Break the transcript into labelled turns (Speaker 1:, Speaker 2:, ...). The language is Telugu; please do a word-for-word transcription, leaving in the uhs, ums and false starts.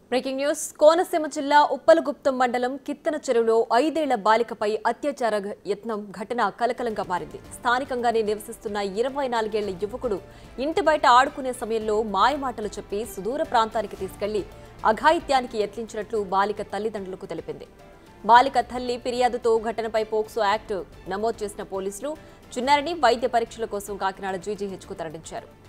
Speaker 1: బ్రేకింగ్ న్యూస్ కోనసీమ జిల్లా ఉప్పలగుప్తం మండలం కిత్తన చెరువులో ఐదేళ్ల బాలికపై అత్యాచార యత్నం ఘటన కలకలంగా మారింది. స్థానికంగానే నివసిస్తున్న ఇరవై నాలుగేళ్ల యువకుడు ఇంటి బయట ఆడుకునే సమయంలో మాయమాటలు చెప్పి సుదూర ప్రాంతానికి తీసుకెళ్లి అఘాయిత్యానికి యత్నించినట్లు బాలిక తల్లిదండ్రులకు తెలిపింది. బాలిక తల్లి ఫిర్యాదుతో ఘటనపై పోక్సో యాక్ట్ నమోదు చేసిన పోలీసులు చిన్నారిని వైద్య పరీక్షల కోసం కాకినాడ జీజీహెచ్కు తరలించారు.